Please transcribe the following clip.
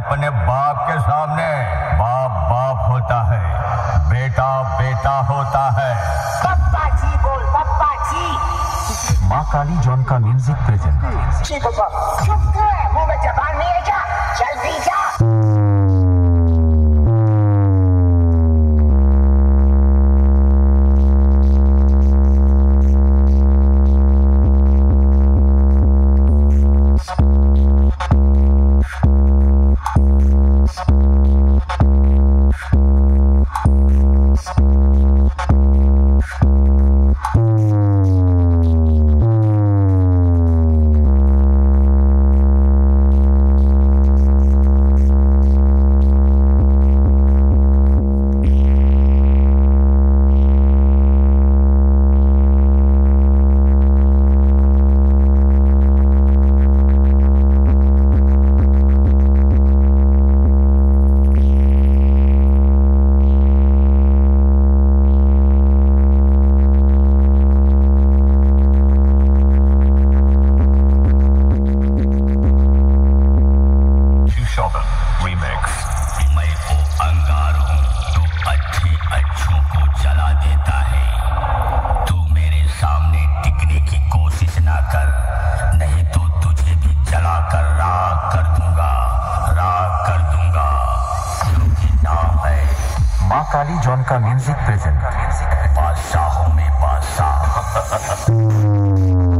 अपने बाप के सामने बाप बाप होता है, बेटा बेटा होता है। पप्पा जी बोल, पप्पा जी। माँ काली जॉनका म्यूजिक प्रेजेंट। चुप क्यों है, मुंह में जबान नहीं है क्या? जल्दी जा। मैं वो अंगार हूँ तो अच्छे अच्छों को जला देता है। तू मेरे सामने टिकने की कोशिश ना कर, नहीं तो तुझे भी जला कर राख कर दूंगा, राख कर दूंगा। क्योंकि नाम है माँ काली जॉनका म्यूजिक प्रेजेंट। बादशाहों में बादशाह।